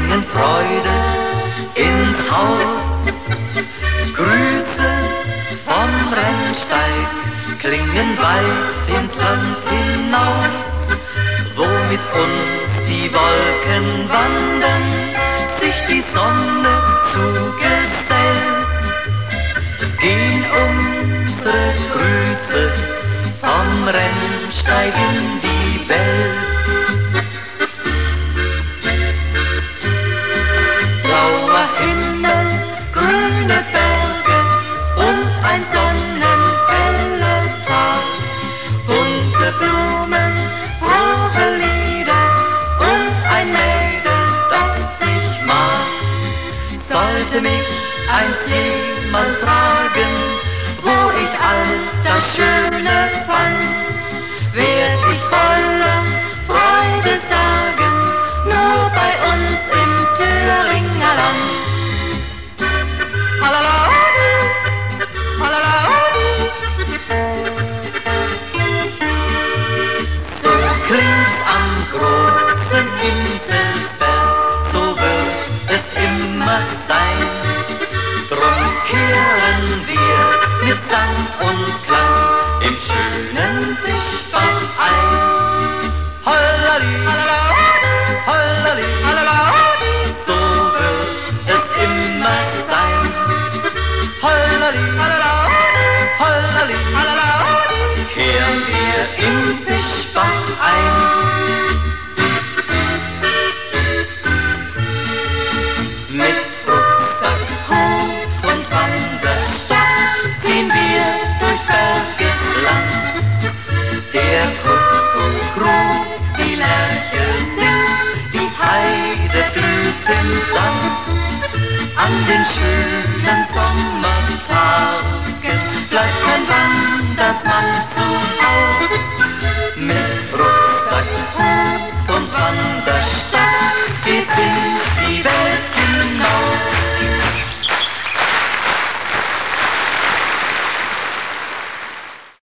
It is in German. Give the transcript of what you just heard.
bringen Freude ins Haus. Grüße vom Rennsteig klingen weit ins Land hinaus, wo mit uns die Wolken wandern, sich die Sonne zugesellt. Gehen unsere Grüße vom Rennsteig in die Welt. Blauer Himmel, grüne Berge und ein sonnenheller Tag, bunte Blumen, frohe Lieder und ein Mädel, das ich mag. Sollte mich einst jemand fragen, wo ich all das Schöne fand, werd ich voller Freude sagen, nur bei uns im Thüringer Land. Halalaudi, halalaudi. So klingt's am großen Inselsberg, so wird es immer sein. Drum kehren wir mit Sang und Klang im schönen Fischbach ein. Hollali, hollali, hollali, so wird es immer sein. Hollali, hollali, kehren wir im Fischbach ein. Mit Rucksack, Hut und Wanderstab ziehen wir durch Bergesland. Der Kuckuck ruft, die Lerche singt, die Heide blüht im Sand. An den schönen Sonnen